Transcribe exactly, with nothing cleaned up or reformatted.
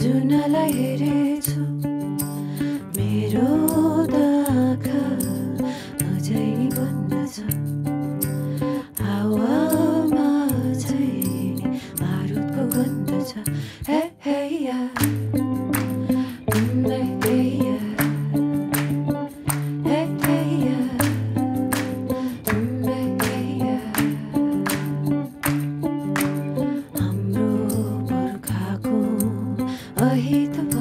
जुनलाई हेरेछु मेरो त आँखा अझै बन्द छ हावामा चाहिँ बारुदको गन्ध छ हे हे या उम्मे हे या हे हे या उम्मे हे या हाम्रो पुर्खाको अहित